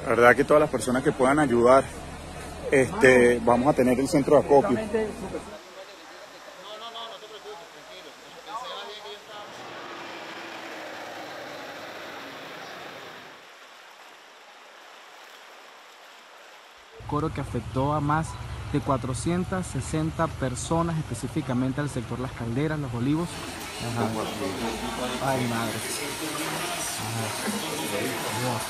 La verdad que todas las personas que puedan ayudar, vamos a tener el centro de acopio. Coro que afectó a más de 460 personas, específicamente al sector Las Calderas, Los Olivos. Ajá. Ay, madre. Ajá. Dios.